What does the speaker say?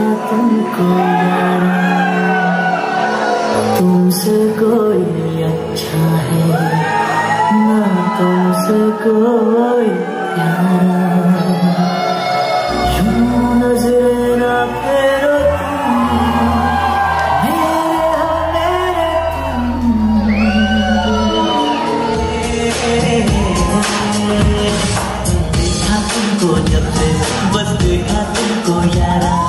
तुमको यारा, तुमसे कोई अच्छा है ना, तुमसे कोई प्यारा। यूं नजरें ना फेरो तुम, देखा तुमको जब से, बस देखा तुमको यारा।